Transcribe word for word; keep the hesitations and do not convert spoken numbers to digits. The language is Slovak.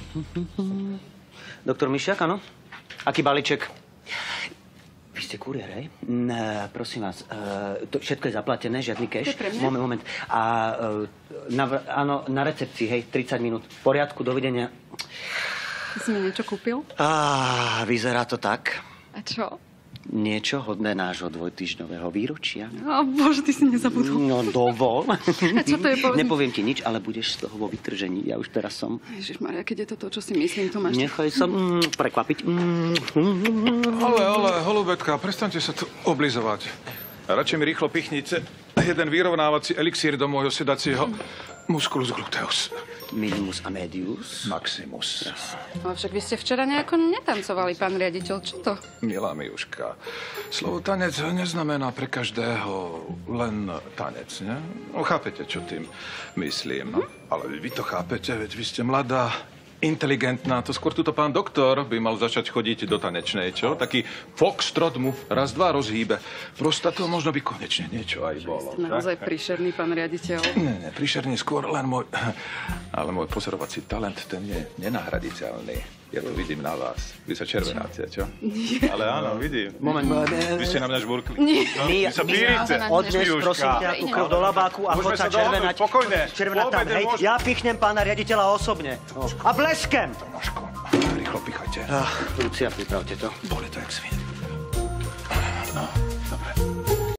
Doktor Mišiak, áno? Aký balíček? Vy ste kuriér, hej? Mm, prosím vás, uh, to všetko je zaplatené, žiadny cash. Moment, moment. A uh, na, áno, na recepcii, hej, tridsať minút. V poriadku, dovidenia. Ty si mi niečo kúpil? Á, vyzerá to tak. A čo? Niečo hodné nášho dvojtýždňového výročia. O bože, ty si nezabudol. No dovol. A čo to je, povedz? Nepoviem ti nič, ale budeš z toho vo vytržení. Ja už teraz som. Ježišmaria, keď je to to, čo si myslím, to máš... Nechaj sa mm, prekvapiť. Mm. Ale, ale, holubetka, prestaňte sa tu oblizovať. Radšej mi rýchlo pichnite jeden vyrovnávací elixír do môjho sedacieho musculus gluteus. Minimus a medius. Maximus. Ale však vy ste včera nejako netancovali, pán riaditeľ. Čo to? Milá Miuška, slovo tanec neznamená pre každého len tanec, ne? No, chápete, čo tým myslím. No? Ale vy to chápete, veď vy ste mladá, inteligentná. To skôr tuto pán doktor by mal začať chodiť do tanečnej, čo? Taký foxtrot mu raz, dva rozhýbe. Prostato možno by konečne niečo aj bolo. Ste naozaj príšerný, pán riaditeľ. Nie, nie, príšerný skôr len môj... Ale môj pozorovací talent, ten je nenahraditeľný. Ja to vidím na vás. Vy sa červenáte, čo? Nie. Ale áno, vidím. Moment. Vy ste na mňa žburkli. Nie. No, vy sa pírite. Odnes, prosím ťa, tú krv do labáku a Môžeme choď sa sa dohodnúť, červenať. pokojne. Červenať tam, Vôbec hej. nemôžem. Ja pichnem pána riaditeľa osobne. A bleskem. Tomáško, rýchlo pichajte. Ah, Lucia, pripravte to. Boli to jak svin. No, dobre.